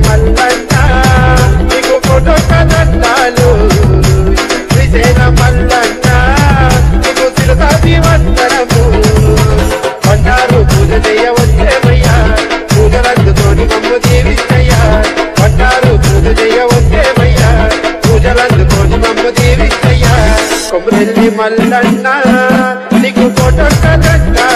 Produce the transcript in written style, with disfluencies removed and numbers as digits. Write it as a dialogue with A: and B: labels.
A: మల్లన్న నీకు ఫోటో కదండాలు శ్రీశైల మల్లన్న నీకు శిరసాది వందనము బండారు పూజ చేయవచ్చేమయ్యా పూజలందుతోని మమ్ము దీవించయ్యా బండారు పూజ చేయవచ్చేమయ్యా పూజలందుతోని మమ్ము దీవించయ్యా కొమ్రెల్లి మల్లన్న నీకు ఫోటో కదండాలు